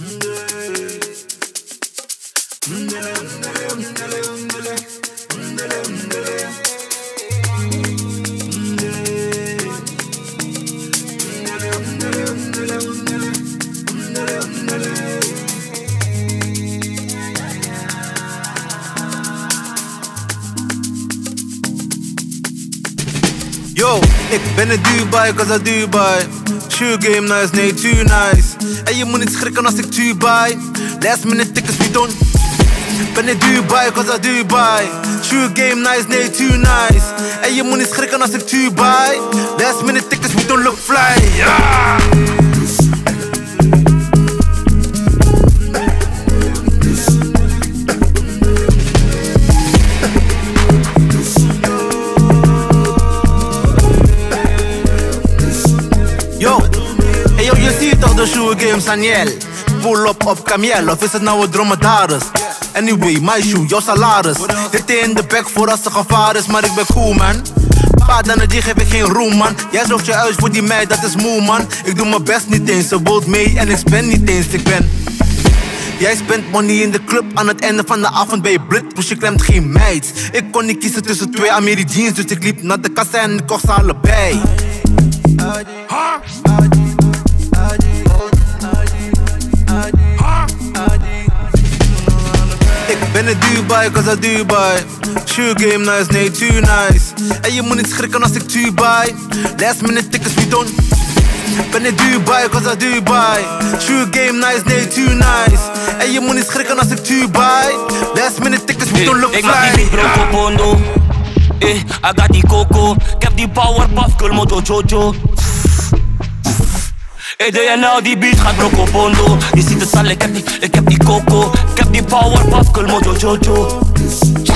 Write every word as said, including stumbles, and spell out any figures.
Yo, ik ben in Dubai, cause I Dubai. Shoe game nice, nee, too nice. En je moet niet schrikken als ik Dubai. Last minute tickets, we don't. Ben in Dubai, cause I Dubai. Shoe game nice, nee, too nice. En je moet niet schrikken als ik Dubai. Last minute tickets, we don't look fly. Yeah! Yo, hey yo, je ziet toch de shoe game Saniel. Pull up op kameel, of is het nou een dromedaris? Anyway, my shoe, jouw salaris. Dit in de bek voor als er gevaar is, maar ik ben cool man. Paard aan die geef ik geen roem man. Jij zocht je uit voor die meid, dat is moe man. Ik doe mijn best niet eens, ze wilt mee en ik spend niet eens, ik ben. Jij spent money in de club, aan het einde van de avond ben je blut, dus je klemt geen meid. Ik kon niet kiezen tussen twee Amerikaans, dus ik liep naar de kassa en ik kocht ze allebei. Ik ben in Dubai, cause I Dubai. Shoe game nice, nee, too nice. En je moet niet schrikken als ik Dubai. Last minute tickets, we don't. Ben in Dubai, cause I Dubai. Shoe game nice, nee, too nice. En je moet niet schrikken als ik Dubai. Last minute tickets, we don't look fly. Ik maak die beat bro, bondo. Eh, I got die coco. Ik heb die power puff, kulmoto jojo. Hey, D N L, die beat gaat broko bondo. Je ziet het al, ik heb die, ik heb die coco. Ik heb die power puff, kulmoto jojo.